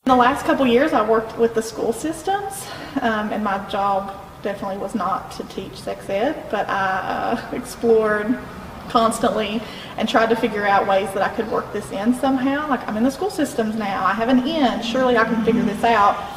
In the last couple years, I worked with the school systems, and my job definitely was not to teach sex ed, but I explored constantly and tried to figure out ways that I could work this in somehow. Like, I'm in the school systems now, I have an in, surely I can figure this out.